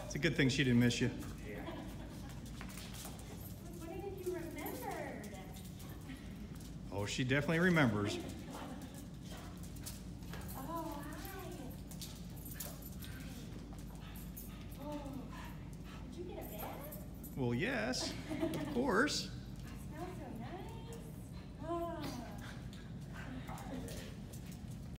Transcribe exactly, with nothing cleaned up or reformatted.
It's a good thing she didn't miss you. What if you remembered? Oh, she definitely remembers. Oh, hi. Oh, did you get a bath? Well, yes, of course.